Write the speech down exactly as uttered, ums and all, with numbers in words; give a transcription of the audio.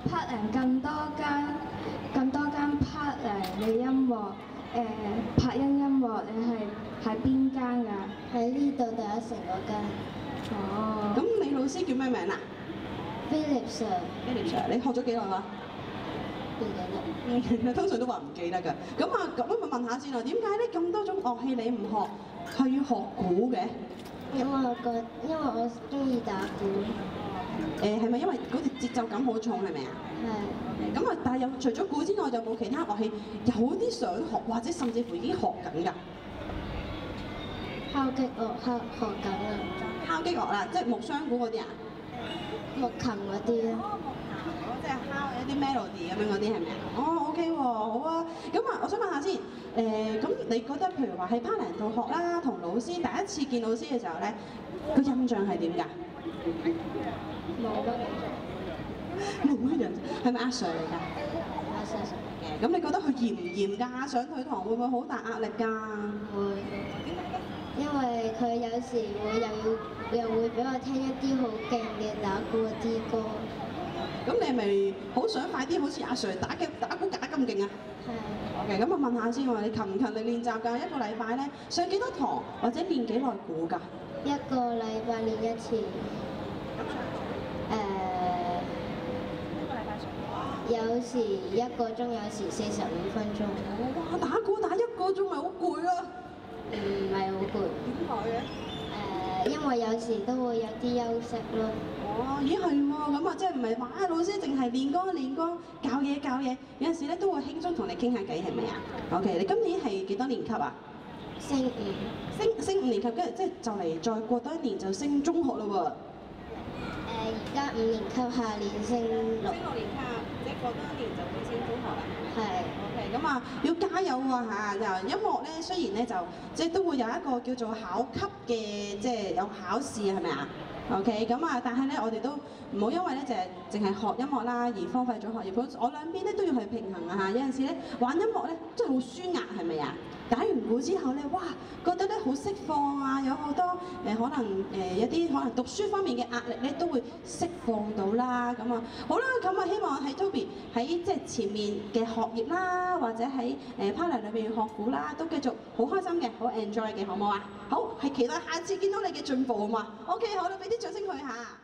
partner 咁多間咁多間 partner 嘅音樂誒、呃、拍音音樂，你係喺邊間㗎？喺呢度第一城嗰間。哦。 咁你老師叫咩名啊 Philip Sir。 ？Philip Sir， 你學咗幾耐啊？ 唔記得。 通常都話唔記得㗎。咁啊，咁我問下先啦，點解咧咁多種樂器你唔學，係要學鼓嘅？ 因為我覺，因為我中意打鼓。 誒係咪因為嗰條節奏感好重係咪啊？ 係。 咁啊，但係有除咗鼓之外，有冇其他樂器有啲想學，或者甚至乎已經學緊㗎？ 敲擊樂學學緊啊！ 敲擊樂啦，即係木箱鼓嗰啲啊？ 木琴嗰啲啊。 即係敲一啲 melody 咁樣嗰啲係咪啊？哦 ，OK 喎，好啊。咁啊，我想問下先，誒、咁你覺得譬如話喺 Parkland 度學啦，同老師第一次見老師嘅時候咧，個印象係點㗎？ 冇乜冇乜印象，係咪阿 Sir 嚟㗎？ 阿 Sir 嘅，咁你覺得佢嚴唔嚴㗎？上佢堂會唔會好大壓力㗎？ 會，因為佢有時會又要又會俾我聽一啲好勁嘅打鼓嗰啲歌。 咁你係咪好想快啲好似阿 Sir 打嘅打鼓打咁勁啊？ 係。 OK，咁我問下先喎，你勤唔勤力練習㗎？一個禮拜咧上幾多堂，或者練幾耐鼓㗎？ 一個禮拜練一次。誒、有時一個鐘，有時四十五分鐘。 哇！打鼓打一個鐘咪好攰啊！ 唔係好攰。 點解嘅？ 誒、因為有時都會有啲休息咯。 哦，咦係喎，咁啊即係唔係話啊老師淨係練歌練歌，教嘢教嘢，有陣時咧都會輕鬆同你傾下偈係咪啊 ？OK，你今年係幾多年級啊？ 升五。 升升五年級，跟住即係就嚟再過多一年就升中學嘞喎。誒， 而家五年級，下年升六。 升六年級，即係過多一年就會升中學啦。 係。 OK，咁啊要加油喎嚇！就音樂咧，雖然咧就即係都會有一個叫做考級嘅，即係有考試係咪啊？ OK， 咁啊，但係咧，我哋都唔好因為咧就係淨係學音樂啦，而荒廢咗學業。我兩邊咧都要去平衡啊嚇。有陣時咧玩音樂咧真係好舒壓，係咪啊？打完鼓之後咧，哇，覺得咧好釋放啊，有好多誒、呃、可能誒、呃、一啲可能讀書方面嘅壓力咧都會釋放到啦。咁啊，好啦，咁啊希望喺 Toby 喺即係前面嘅學業啦，或者喺誒 Parkland 裏邊學鼓啦，都繼續好開心嘅，好 enjoy 嘅，好唔好啊？好，係期待下次見到你嘅進步啊嘛。OK， 好啦，俾啲掌聲佢嚇。